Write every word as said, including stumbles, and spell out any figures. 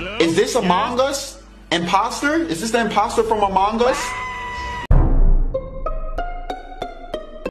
Is this Among Us? Imposter? Is this the imposter from Among Us?